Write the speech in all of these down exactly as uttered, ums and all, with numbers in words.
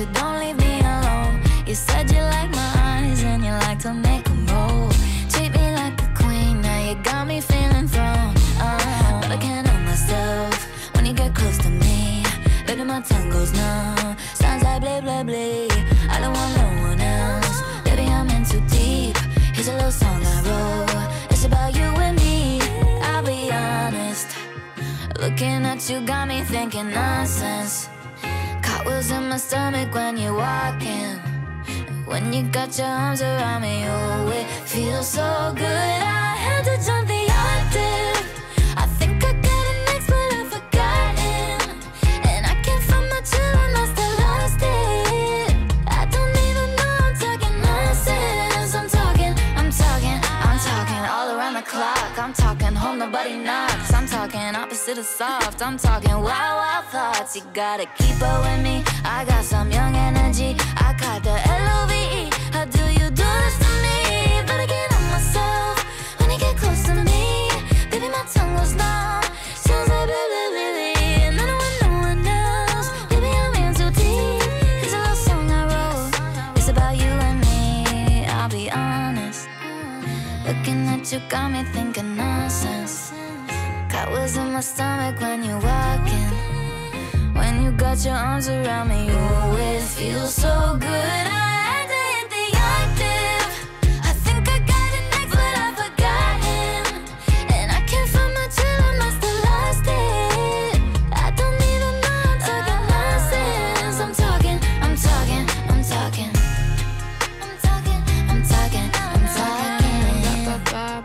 to don't leave me alone. You said you like my eyes and you like to make them roll. Treat me like a queen, now you got me feeling thrown. Oh, but I can't help myself when you get close to me. Baby, my tongue goes numb. Sounds like bleh-blah-bleh. I don't want no one else. Baby, I'm in too deep. Here's a little song I wrote. It's about you and me. I'll be honest. Looking at you got me thinking nonsense. Cartwheels in my stomach when you're walking. When you got your arms around me, oh, it feels so good. I had to jump the octave. I think I got it next, but I've forgotten. And I can't find my chill, I must have lost it. I don't even know I'm talking nonsense. I'm talking, I'm talking, I'm talking all around the clock. I'm talking home, nobody knocks. I'm talking opposite of soft. I'm talking wild, wild thoughts. You gotta keep up with me. I got some young energy. I got the L O V E. How do you do this to me? But I can't help myself when you get close to me. Baby, my tongue goes numb. Sounds like bleh-blah-bleh. And I don't want no one else. Baby, I'm in too deep. Here's a little song I wrote. It's about you and me. I'll be honest. Looking at you got me thinking nonsense. Cartwheels in my stomach when you're walking. When you got your arms around me, oh, it feels so good. I had to hit the octave. I think I got it next, but I've forgotten. And I can't find my chill, I must have lost it. I don't even know I'm talking nonsense. I'm talking, I'm talking, I'm talking. I'm talking, I'm talking, I'm talking.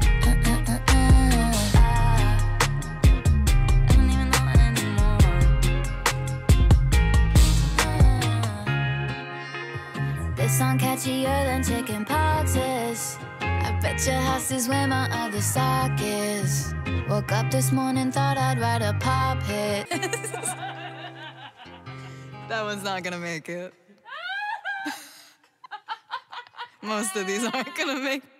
This song catchier than chicken poxes. I bet your house is where my other sock is. Woke up this morning, thought I'd write a pop hit. That one's not gonna make it. Most of these aren't gonna make it.